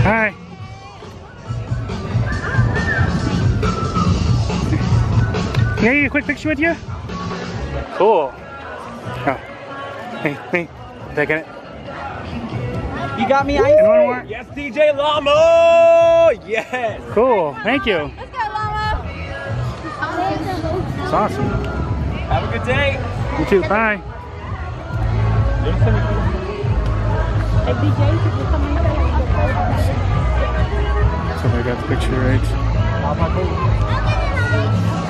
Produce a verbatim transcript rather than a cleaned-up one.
Hi. Can I get a quick picture with you? Cool. Oh. Hey, hey, taking it. You got me ice cream? Yes, D J LLAMA! Yes! Cool, thank you. Let's go, Llama! It's awesome. Have a good day! You too, bye. Hey, D J, could you come in here? So I got the picture right.